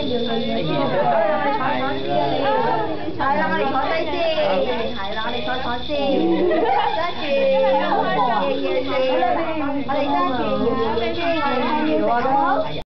啦，我哋坐低先，係啦，我哋坐先，揸住爺爺先，我哋揸住爺爺先，我哋好唔好？